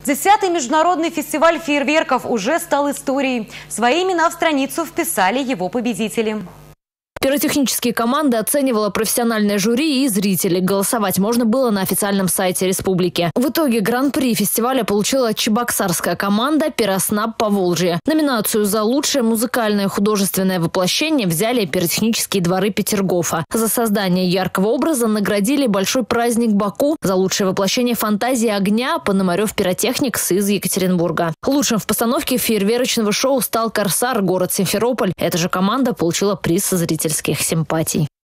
10-й международный фестиваль фейерверков уже стал историей. Свои имена в страницу вписали его победители. Пиротехнические команды оценивало профессиональное жюри и зрители. Голосовать можно было на официальном сайте республики. В итоге гран-при фестиваля получила чебоксарская команда «Пироснаб Поволжье». Номинацию за лучшее музыкальное художественное воплощение взяли пиротехнические дворы Петергофа. За создание яркого образа наградили большой праздник Баку. За лучшее воплощение фантазии огня Пономарев Пиротехникс из Екатеринбурга. Лучшим в постановке фейерверочного шоу стал «Корсар», город Симферополь. Эта же команда получила приз зрительских симпатий.